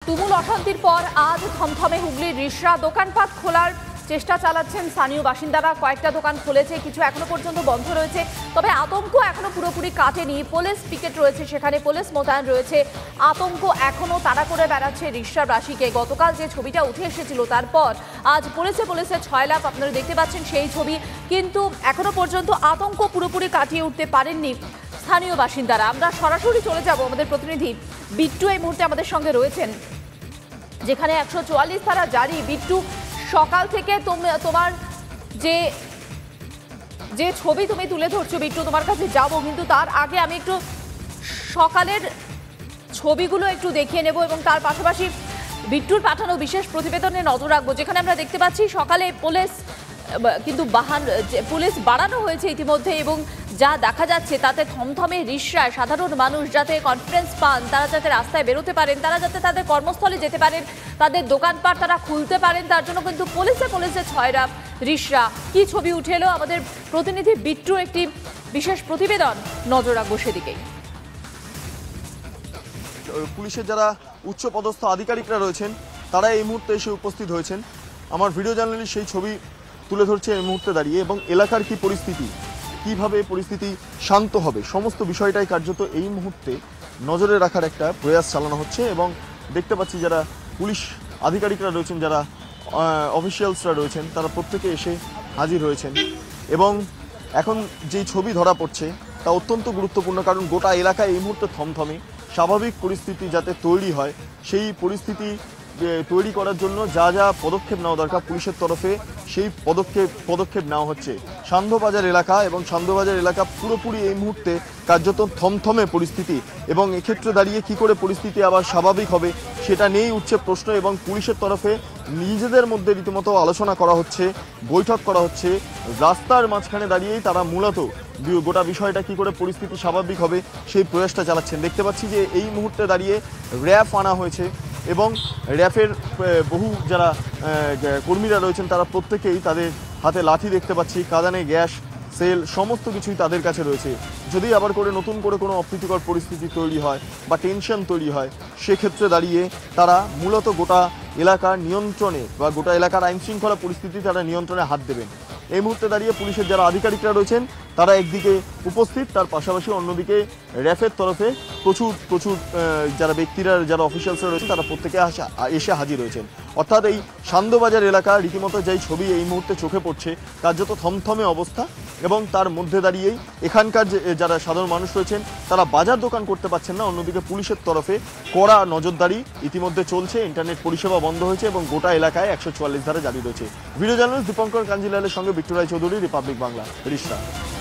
তুমুল অশান্তির পর আজ থমথমে হুগলির রিষড়া দোকানপাট খোলার চেষ্টা চালাচ্ছেন স্থানীয় বাসিন্দারা। কয়েকটা দোকান খুলেছে, কিছু এখনো পর্যন্ত বন্ধ রয়েছে। তবে আতঙ্ক এখনো পুরোপুরি কাটেনি। পুলিশ পিকেট রয়েছে, সেখানে পুলিশ মোতায়েন রয়েছে। আতঙ্ক এখনো তাড়া করে বেড়াচ্ছে রিষড়াবাসীকে। গতকাল যে ছবিটা উঠে এসেছিল তারপর আজ পুলিশে ছয়লাভ আপনারা দেখতে পাচ্ছেন সেই ছবি, কিন্তু এখনো পর্যন্ত আতঙ্ক পুরোপুরি কাটিয়ে উঠতে পারেননি স্থানীয় বাসিন্দারা। আমরা সরাসরি চলে যাব, আমাদের প্রতিনিধি বিট্টু এই মুহূর্তে আমাদের সঙ্গে রয়েছেন, যেখানে 144 ধারা জারি। বিট্টু, সকাল থেকে তোমার যে ছবি তুমি তুলে ধরছো, বিট্টু তোমার কাছে যাব, কিন্তু তার আগে আমি একটু সকালের ছবিগুলো একটু দেখিয়ে নেব এবং তার পাশাপাশি বিট্টুর পাঠানো বিশেষ প্রতিবেদনে নজর রাখবো, যেখানে আমরা দেখতে পাচ্ছি সকালে পুলিশ বাড়ানো হয়েছে ইতিমধ্যে এবং যা দেখা যাচ্ছে তাতে থমথমে রিষড়ায় সাধারণ মানুষ যাতে কনফিডেন্স পান, তারা যাতে রাস্তায় বেরোতে পারেন, তারা যাতে তাদের কর্মস্থলে যেতে পারেন, তাদের দোকানপাট তারা খুলতে পারেন, তার জন্য কিন্তু পুলিশে ছয়লাভ রিষড়া। কি ছবি উঠে এলো আমাদের প্রতিনিধি বিট্টু একটি বিশেষ প্রতিবেদন, নজর রাখবো সেদিকেই। পুলিশের যারা উচ্চপদস্থ আধিকারিকরা রয়েছেন তারা এই মুহূর্তে এসে উপস্থিত হয়েছেন। আমার ভিডিও জার্নালিস্ট সেই ছবি তুলে ধরছে এই মুহূর্তে দাঁড়িয়ে, এবং এলাকার কি পরিস্থিতি, কিভাবে পরিস্থিতি শান্ত হবে, সমস্ত বিষয়টাই কার্যত এই মুহূর্তে নজরে রাখার একটা প্রয়াস চালানো হচ্ছে। এবং দেখতে পাচ্ছি যারা পুলিশ আধিকারিকরা রয়েছেন, যারা অফিসিয়ালসরা রয়েছেন, তারা প্রত্যেকে এসে হাজির হয়েছেন। এবং এখন যেই ছবি ধরা পড়ছে তা অত্যন্ত গুরুত্বপূর্ণ, কারণ গোটা এলাকায় এই মুহূর্তে থমথমে। স্বাভাবিক পরিস্থিতি যাতে তৈরি হয় সেই পরিস্থিতি তৈরি করার জন্য যা যা পদক্ষেপ নেওয়া দরকার পুলিশের তরফে সেই পদক্ষেপ নেওয়া হচ্ছে। সান্ধ্যবাজার এলাকা এবং সান্ধ্যবাজার এলাকা পুরোপুরি এই মুহূর্তে কার্যত থমথমে পরিস্থিতি, এবং এক্ষেত্রে দাঁড়িয়ে কি করে পরিস্থিতি আবার স্বাভাবিক হবে সেটা নিয়েই উঠছে প্রশ্ন। এবং পুলিশের তরফে নিজেদের মধ্যে রীতিমতো আলোচনা করা হচ্ছে, বৈঠক করা হচ্ছে। রাস্তার মাঝখানে দাঁড়িয়েই তারা মূলত গোটা বিষয়টা কি করে পরিস্থিতি স্বাভাবিক হবে সেই প্রয়াসটা চালাচ্ছেন। দেখতে পাচ্ছি যে এই মুহূর্তে দাঁড়িয়ে র্যাফ আনা হয়েছে এবং র্যাফের বহু যারা কর্মীরা রয়েছেন তারা প্রত্যেকেই তাদের হাতে লাঠি দেখতে পাচ্ছি, কাঁদানে গ্যাস, সেল, সমস্ত কিছুই তাদের কাছে রয়েছে। যদি আবার করে নতুন করে কোনো অপ্রীতিকর পরিস্থিতি তৈরি হয় বা টেনশন তৈরি হয়, সেক্ষেত্রে দাঁড়িয়ে তারা মূলত গোটা এলাকার নিয়ন্ত্রণে বা গোটা এলাকার আইনশৃঙ্খলা পরিস্থিতি তারা নিয়ন্ত্রণে হাত দেবেন। এই মুহূর্তে দাঁড়িয়ে পুলিশের যারা আধিকারিকরা রয়েছেন তারা একদিকে উপস্থিত, তার পাশাপাশি অন্যদিকে র্যাফের তরফে প্রচুর যারা ব্যক্তিরা, যারা অফিসিয়ালসরা রয়েছেন তারা প্রত্যেকে এসে হাজির হয়েছেন। অর্থাৎ এই সান্ধ্যবাজার এলাকা রীতিমতো যেই ছবি এই মুহূর্তে চোখে পড়ছে কার্যত থমথমে অবস্থা, এবং তার মধ্যে দাঁড়িয়েই এখানকার যারা সাধারণ মানুষ রয়েছেন তারা বাজার দোকান করতে পারছেন না। অন্যদিকে পুলিশের তরফে কড়া নজরদারি ইতিমধ্যে চলছে, ইন্টারনেট পরিষেবা বন্ধ হয়েছে এবং গোটা এলাকায় 144 ধারা জারি রয়েছে। ভিডিও জার্নালিস্ট দীপঙ্কর কাঞ্জিলালের সঙ্গে বিট্টু রায় চৌধুরী, রিপাবলিক বাংলা, রিষড়া।